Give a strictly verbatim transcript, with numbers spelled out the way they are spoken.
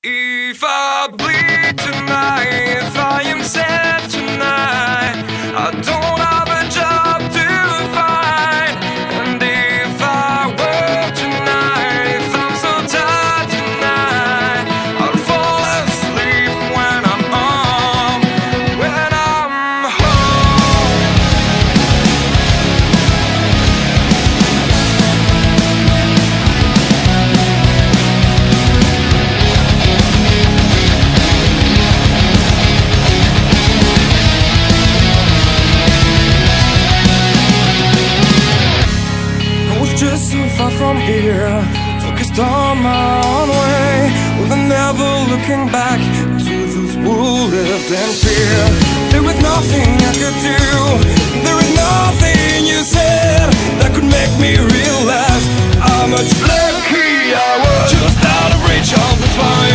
If I bleed tonight, if I am sad tonight, I don't have a job to find. And if I work tonight, if I'm so tired tonight, I'll fall asleep when I'm home, when I'm home. Just so far from here, focused on my own way, with never looking back to those who lived in fear. There was nothing I could do, there was nothing you said that could make me realize how much lucky I was. Just out of reach of the fire.